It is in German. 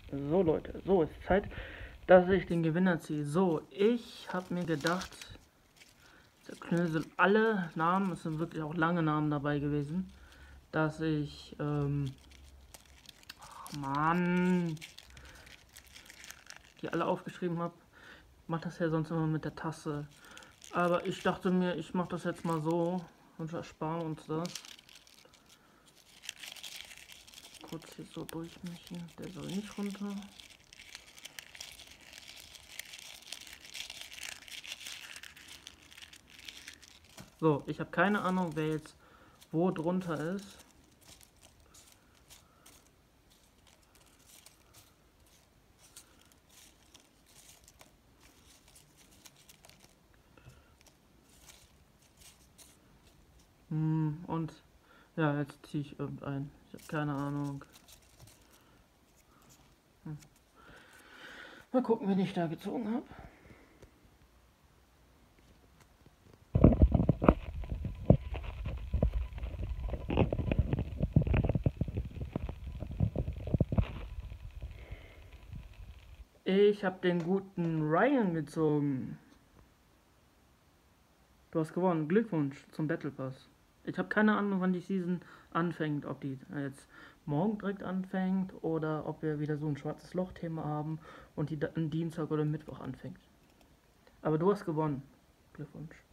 So Leute, so ist Zeit, dass ich den Gewinner ziehe. So, ich habe mir gedacht, der Knösel, alle Namen, es sind wirklich auch lange Namen dabei gewesen, dass ich, Mann, die alle aufgeschrieben habe. Ich mache das ja sonst immer mit der Tasse. Aber ich dachte mir, ich mache das jetzt mal so und ersparen uns das. Kurz hier so durchmischen, der soll nicht runter. So, ich habe keine Ahnung, wer jetzt wo drunter ist. Und ja, jetzt ziehe ich irgendeinen. Ich habe keine Ahnung. Mal gucken, wen ich da gezogen habe. Ich habe den guten Ryan gezogen. Du hast gewonnen. Glückwunsch zum Battle Pass. Ich habe keine Ahnung, wann die Season anfängt. Ob die jetzt morgen direkt anfängt oder ob wir wieder so ein schwarzes Loch-Thema haben und die Dienstag oder Mittwoch anfängt. Aber du hast gewonnen. Glückwunsch.